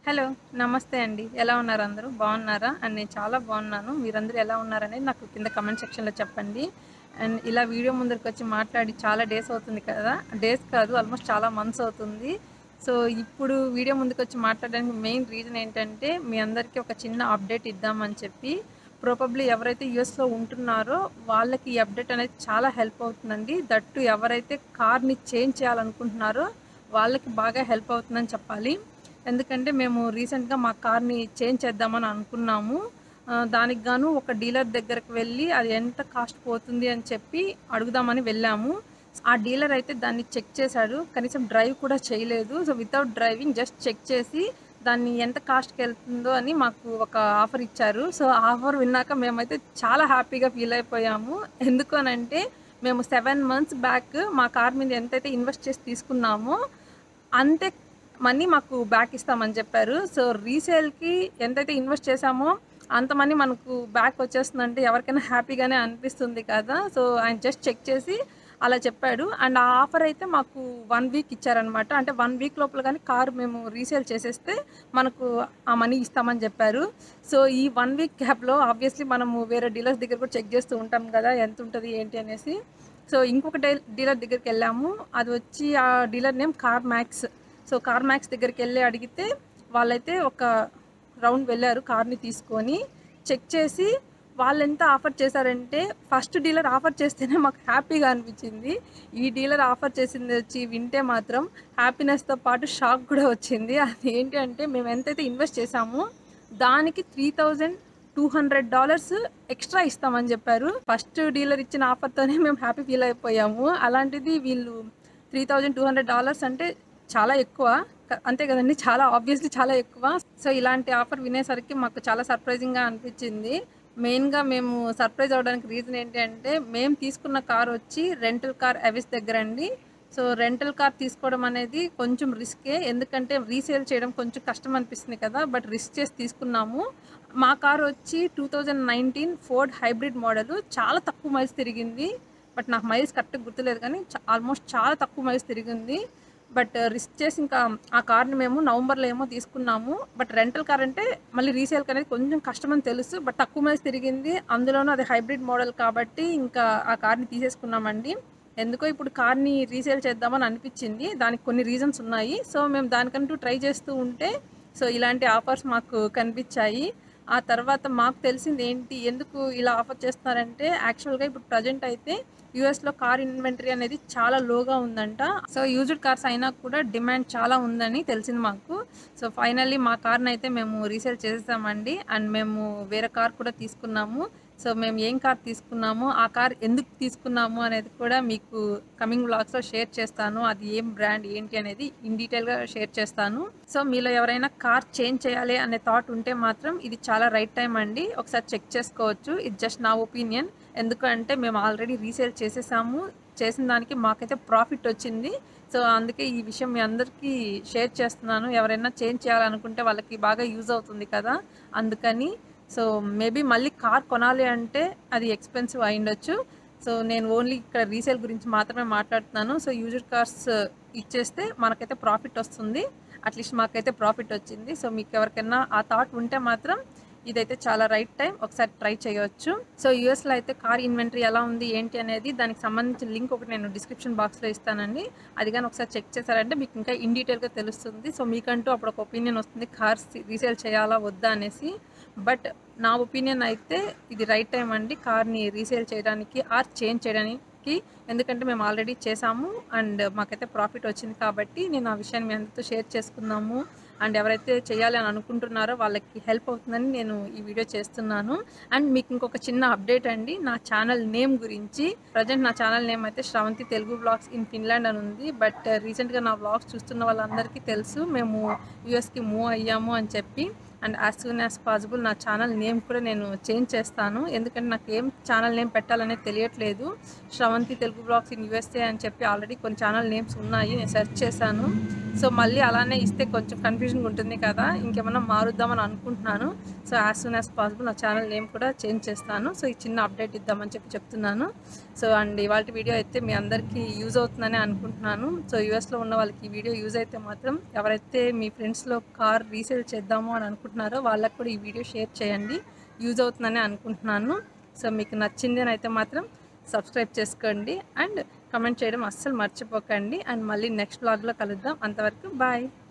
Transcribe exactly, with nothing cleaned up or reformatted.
Hello. నమస్తే అండి. ఎలా ఉన్నారు అందరూ? బాగున్నారా? అండ్ నేను చాలా బాగున్నాను. మీరందరూ ఎలా ఉన్నారనేది నాకు కింద కామెంట్ సెక్షన్‌లో చెప్పండి. అండ్ ఇలా వీడియో ముందరికొచ్చి మాట్లాడి చాలా డేస్ అవుతుంది కదా! డేస్ కాదు ఆల్మోస్ట్ చాలా మంత్స్ అవుతుంది. సో, ఇప్పుడు వీడియో ముందుకొచ్చి మాట్లాడడానికి మెయిన్ రీజన్ ఏంటంటే, మీ అందరికీ ఒక చిన్న అప్డేట్ ఇద్దామని చెప్పి. ప్రాబబ్లీ ఎవరైతే యూఎస్‌లో ఉంటున్నారో వాళ్ళకి ఈ అప్డేట్ అనేది చాలా హెల్ప్ అవుతుందండి. దట్ టూ ఎవరైతే కార్‌ని చేంజ్ చేయాలనుకుంటున్నారో వాళ్ళకి బాగా హెల్ప్ అవుతుందని చెప్పాలి. ఎందుకంటే మేము రీసెంట్‌గా మా కార్‌ని చేంజ్ చేద్దామని అనుకున్నాము. ఆహ్, దానికి గాను ఒక డీలర్ దగ్గరికి వెళ్ళి అది ఎంత కాస్ట్ పోతుంది అని చెప్పి అడుగుదామని వెళ్ళాము. ఆ డీలర్ అయితే దాన్ని చెక్ చేశాడు. కనీసం డ్రైవ్ కూడా చేయలేదు. So, without driving just check చేసి దాన్ని ఎంత కాస్ట్‌కెళ్తుందో అని మాకు ఒక ఆఫర్ ఇచ్చారు. సో, ఆ ఆఫర్ విన్నాక మేమైతే చాలా హ్యాపీగా ఫీల్ అయిపోయాము. ఎందుకు అనంటే మేము సెవెన్ మంత్స్ బ్యాక్ మా కార్ మీద ఎంతైతే ఇన్వెస్ట్ చేసి తీసుకున్నామో అంతే మనీ మాకు బ్యాక్ ఇస్తామని చెప్పారు. సో, రీసేల్‌కి ఎంతైతే ఇన్వెస్ట్ చేశామో అంత మనీ మనకు బ్యాక్ వచ్చేస్తుందంటే ఎవరికైనా హ్యాపీగానే అనిపిస్తుంది కదా! సో, ఆయన జస్ట్ చెక్ చేసి అలా చెప్పాడు. అండ్ ఆ ఆఫర్ అయితే మాకు వన్ వీక్ ఇచ్చారనమాట. అంటే వన్ వీక్ లోపల గాని కార్ మేము రీసేల్ చేసేస్తే మనకు ఆ మనీ ఇస్తామని చెప్పారు. సో, ఈ వన్ వీక్ గ్యాప్‌లో ఆబ్వియస్లీ మనము వేరే డీలర్స్ దగ్గర కూడా చెక్ చేస్తూ ఉంటాం కదా! ఎంతుంటది ఏంటి అనేసి. సో, ఇంకొక డీల్ డీలర్ దగ్గరికెళ్ళాము. అది వచ్చి ఆ dealer name CarMax. So, CarMax దగ్గరికెళ్ళి అడిగితే వాళ్ళైతే ఒక రౌండ్ వెళ్లారు కార్‌ని తీసుకొని. చెక్ చేసి వాళ్ళెంత ఆఫర్ చేశారంటే ఫస్ట్ డీలర్ ఆఫర్ చేస్తేనే మాకు హ్యాపీగా అనిపించింది. ఈ డీలర్ ఆఫర్ చేసింది వచ్చి వింటే మాత్రం హ్యాపీనెస్‌తో పాటు షాక్ కూడా వచ్చింది. అదేంటి అంటే మేము ఎంతైతే ఇన్వెస్ట్ చేశామో దానికి three thousand two hundred dollars extra ఇస్తామని చెప్పారు. ఫస్ట్ డీలర్ ఇచ్చిన ఆఫర్‌తోనే మేము హ్యాపీ ఫీల్ అయిపోయాము. అలాంటిది వీళ్ళు three thousand two hundred dollars అంటే చాలా ఎక్కువ. క అంతే కదండీ! చాలా ఆబ్వియస్‌లీ చాలా ఎక్కువ. సో, ఇలాంటి ఆఫర్ వినేసరికి మాకు చాలా సర్ప్రైజింగ్‌గా అనిపించింది. మెయిన్‌గా మేము సర్ప్రైజ్ అవ్వడానికి రీజన్ ఏంటి అంటే, మేము తీసుకున్న కార్ వచ్చి రెంటల్ కార్ అవిస్ దగ్గరండి. సో, రెంటల్ కార్ తీసుకోవడం అనేది కొంచెం రిస్కే. ఎందుకంటే రీసేల్ చేయడం కొంచెం కష్టం అనిపిస్తుంది కదా! బట్ రిస్క్ చేసి తీసుకున్నాము. మా కార్ వచ్చి two thousand nineteen Ford hybrid model. చాలా తక్కువ మైల్స్ తిరిగింది. బట్ నాకు మైల్స్ కరెక్ట్‌గా గుర్తులేదు కానీ చ ఆల్మోస్ట్ చాలా తక్కువ మైల్స్ తిరిగింది. బట్ రిస్క్ చేసి ఇంకా ఆ కార్‌ని మేము నవంబర్‌లో ఏమో తీసుకున్నాము. బట్ రెంటల్ కార్ అంటే మళ్ళీ రీసేల్‌కి అనేది కొంచెం కష్టమని తెలుసు. బట్ తక్కువ మైల్స్ తిరిగింది. అందులోనూ అది హైబ్రిడ్ మోడల్ కాబట్టి ఇంకా ఆ కార్‌ని తీసేసుకున్నామండి. ఎందుకో ఇప్పుడు కార్‌ని రీసేల్ చేద్దామని అనిపించింది. దానికి కొన్ని రీజన్స్ ఉన్నాయి. సో, మేము దానికంటూ ట్రై చేస్తూ ఉంటే సో, ఇలాంటి ఆఫర్స్ మాకు కనిపించాయి. ఆ తర్వాత మాకు తెలిసింది ఏంటి, ఎందుకు ఇలా ఆఫర్ చేస్తున్నారంటే యాక్చువల్‌గా ఇప్పుడు ప్రెజెంట్ అయితే యూఎస్‌లో కార్ ఇన్వెంటరీ అనేది చాలా లోగా ఉందంట. సో, యూజ్డ్ కార్స్ అయినా కూడా డిమాండ్ చాలా ఉందని తెలిసింది మాకు. సో, ఫైనల్లీ మా కార్‌నైతే మేము రీసేల్ చేసేసామండి. అండ్ మేము వేరే కార్ కూడా తీసుకున్నాము. సో, మేము ఏం కార్ తీసుకున్నాము, ఆ కార్ ఎందుకు తీసుకున్నాము అనేది కూడా మీకు కమింగ్ వ్లాగ్స్‌లో షేర్ చేస్తాను. అది ఏం బ్రాండ్ ఏంటి అనేది ఇన్ డీటెయిల్‌గా షేర్ చేస్తాను. సో, మీలో ఎవరైనా కార్ చేంజ్ చేయాలి అనే థాట్ ఉంటే మాత్రం ఇది చాలా రైట్ టైమ్ అండి. ఒకసారి చెక్ చేసుకోవచ్చు. ఇది జస్ట్ నా ఒపీనియన్. ఎందుకంటే మేము ఆల్రెడీ రీసేల్ చేసేసాము. చేసిన దానికి మాకైతే ప్రాఫిట్ వచ్చింది. సో, అందుకే ఈ విషయం మీ అందరికీ షేర్ చేస్తున్నాను. ఎవరైనా చేంజ్ చేయాలనుకుంటే వాళ్ళకి బాగా యూజ్ అవుతుంది కదా! అందుకని. సో, మేబీ మళ్ళీ కార్ కొనాలి అంటే అది ఎక్స్‌పెన్సివ్ అయ్యుండొచ్చు. సో, నేను ఓన్లీ ఇక్కడ రీసేల్ గురించి మాత్రమే మాట్లాడుతున్నాను. సో, యూజ్డ్ కార్స్ ఇచ్చేస్తే మనకైతే ప్రాఫిట్ వస్తుంది. అట్‌లీస్ట్ మాకైతే ప్రాఫిట్ వచ్చింది. సో, మీకెవరికైనా ఆ థాట్ ఉంటే మాత్రం ఇదైతే చాలా రైట్ టైం. ఒకసారి ట్రై చేయొచ్చు. సో, యూఎస్‌లో అయితే కార్ ఇన్వెంటరీ ఎలా ఉంది, ఏంటి అనేది దానికి సంబంధించిన లింక్ ఒకటి నేను డిస్క్రిప్షన్ బాక్స్‌లో ఇస్తానండి. అది గాని ఒకసారి చెక్ చేశారంటే మీకు ఇంకా ఇన్ డీటెయిల్‌గా తెలుస్తుంది. సో, మీకంటూ అప్పుడు ఒక ఒపీనియన్ వస్తుంది కార్స్ రీసేల్ చేయాలా వద్దా అనేసి. బట్ నా ఒపీనియన్ అయితే ఇది రైట్ టైం అండి కార్‌ని రీసేల్ చేయడానికి ఆర్ చేంజ్ చేయడానికి. ఎందుకంటే మేము ఆల్రెడీ చేసాము. అండ్ మాకైతే ప్రాఫిట్ వచ్చింది కాబట్టి నేను ఆ విషయాన్ని మీ అందరితో షేర్ చేసుకుందాము. అండ్ ఎవరైతే చేయాలి అని అనుకుంటున్నారో వాళ్ళకి హెల్ప్ అవుతుందని నేను ఈ వీడియో చేస్తున్నాను. అండ్ మీకు ఇంకొక చిన్న అప్డేట్ అండి నా ఛానల్ నేమ్ గురించి. ప్రెజెంట్ నా ఛానల్ నేమ్ అయితే Sravanthi Telugu vlogs in Finland అని ఉంది. బట్ రీసెంట్‌గా నా వ్లాగ్స్ చూస్తున్న వాళ్ళందరికీ తెలుసు మేము యూఎస్‌కి మూవ్ అయ్యాము అని చెప్పి. And as soon as possible నా ఛానల్ నేమ్ కూడా నేను చేంజ్ చేస్తాను. ఎందుకంటే నాకు ఏం ఛానల్ నేమ్ పెట్టాలనేది తెలియట్లేదు. Sravanthi Telugu blogs in USA అని చెప్పి ఆల్రెడీ కొన్ని ఛానల్ నేమ్స్ ఉన్నాయి, నేను సెర్చ్ చేశాను. సో మళ్ళీ అలానే ఇస్తే కొంచెం కన్ఫ్యూజన్గా ఉంటుంది కదా, ఇంకేమన్నా మారుద్దామని అనుకుంటున్నాను. So as soon as possible నా ఛానల్ నేమ్ కూడా చేంజ్ చేస్తాను. సో ఈ చిన్న అప్డేట్ ఇద్దామని చెప్పి చెప్తున్నాను. సో అండ్ ఇవాళ వీడియో అయితే మీ అందరికీ యూజ్ అవుతుందని అనుకుంటున్నాను. సో యూఎస్లో ఉన్న వాళ్ళకి ఈ వీడియో యూజ్ అయితే మాత్రం ఎవరైతే మీ ఫ్రెండ్స్లో కార్ రీసేల్ చేద్దాము అని అనుకుంటున్నారో వాళ్ళకి కూడా ఈ వీడియో షేర్ చేయండి, యూజ్ అవుతుందని అనుకుంటున్నాను. సో మీకు నచ్చింది అని అయితే మాత్రం సబ్స్క్రైబ్ చేసుకోండి అండ్ కమెంట్ చేయడం అస్సలు మర్చిపోకండి. అండ్ మళ్ళీ నెక్స్ట్ వ్లాగ్లో కలుద్దాం. అంతవరకు బాయ్.